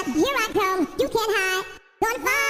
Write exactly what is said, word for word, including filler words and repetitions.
here I come, you can't hide. Gonna find